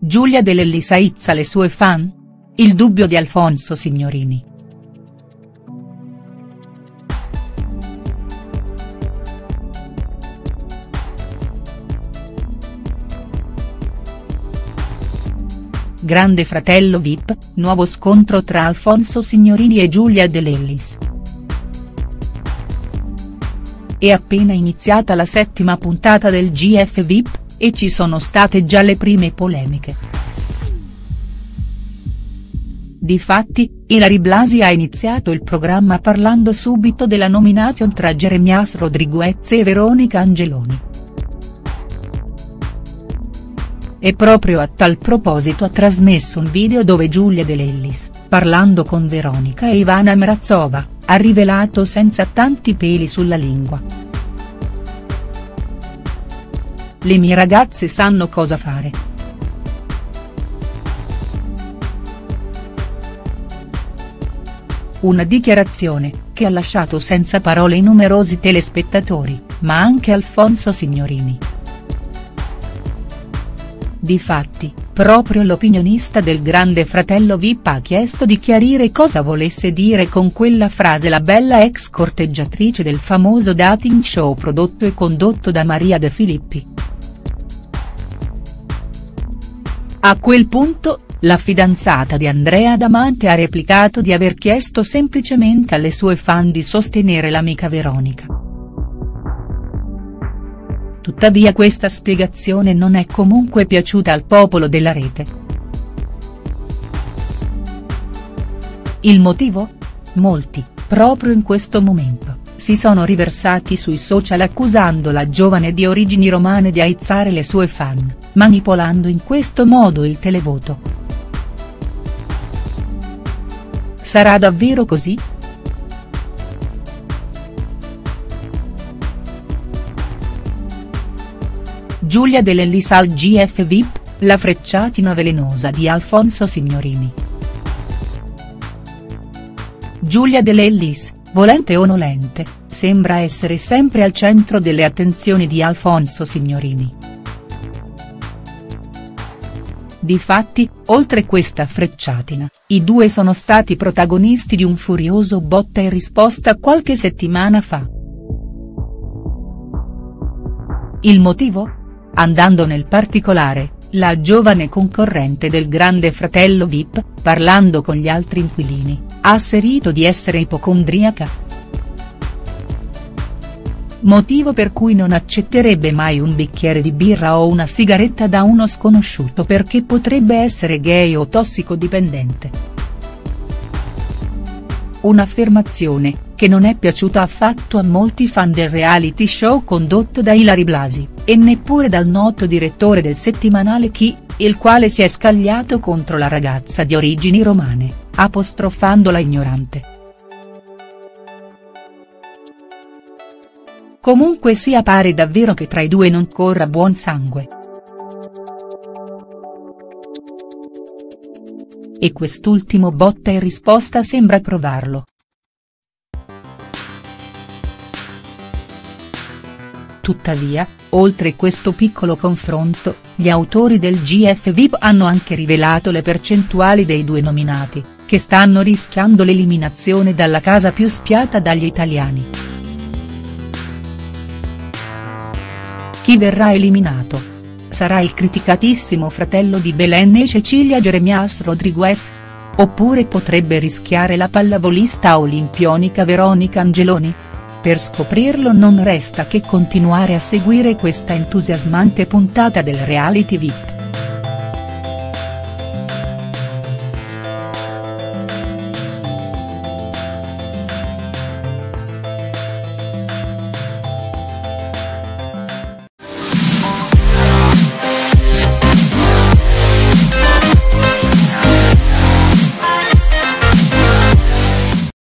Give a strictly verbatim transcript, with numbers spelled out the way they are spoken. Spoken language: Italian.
Giulia De Lellis aizza le sue fan? Il dubbio di Alfonso Signorini. Grande Fratello V I P, nuovo scontro tra Alfonso Signorini e Giulia De Lellis. È appena iniziata la settima puntata del G F V I P, e ci sono state già le prime polemiche. Difatti, Ilary Blasi ha iniziato il programma parlando subito della nomination tra Jeremias Rodriguez e Veronica Angeloni. E proprio a tal proposito ha trasmesso un video dove Giulia De Lellis, parlando con Veronica e Ivana Mrazova, ha rivelato senza tanti peli sulla lingua: le mie ragazze sanno cosa fare. Una dichiarazione che ha lasciato senza parole i numerosi telespettatori, ma anche Alfonso Signorini. Difatti, proprio l'opinionista del Grande Fratello V I P ha chiesto di chiarire cosa volesse dire con quella frase la bella ex corteggiatrice del famoso dating show prodotto e condotto da Maria De Filippi. A quel punto, la fidanzata di Andrea Damante ha replicato di aver chiesto semplicemente alle sue fan di sostenere l'amica Veronica. Tuttavia questa spiegazione non è comunque piaciuta al popolo della rete. Il motivo? Molti, proprio in questo momento, si sono riversati sui social accusando la giovane di origini romane di aizzare le sue fan, manipolando in questo modo il televoto. Sarà davvero così?. Giulia De Lellis al G F V I P, la frecciatina velenosa di Alfonso Signorini. Giulia De Lellis, volente o nolente, sembra essere sempre al centro delle attenzioni di Alfonso Signorini. Difatti, oltre questa frecciatina, i due sono stati protagonisti di un furioso botta e risposta qualche settimana fa. Il motivo? Andando nel particolare, la giovane concorrente del Grande Fratello V I P, parlando con gli altri inquilini, ha asserito di essere ipocondriaca. Motivo per cui non accetterebbe mai un bicchiere di birra o una sigaretta da uno sconosciuto perché potrebbe essere gay o tossicodipendente. Un'affermazione che non è piaciuta affatto a molti fan del reality show condotto da Ilary Blasi, e neppure dal noto direttore del settimanale Chi, il quale si è scagliato contro la ragazza di origini romane, apostrofandola ignorante. Comunque sia, pare davvero che tra i due non corra buon sangue. E quest'ultimo botta e risposta sembra provarlo. Tuttavia, oltre questo piccolo confronto, gli autori del G F V I P hanno anche rivelato le percentuali dei due nominati, che stanno rischiando l'eliminazione dalla casa più spiata dagli italiani. Chi verrà eliminato? Sarà il criticatissimo fratello di Belen e Cecilia Jeremias Rodriguez? Oppure potrebbe rischiare la pallavolista olimpionica Veronica Angeloni? Per scoprirlo non resta che continuare a seguire questa entusiasmante puntata del reality V I P.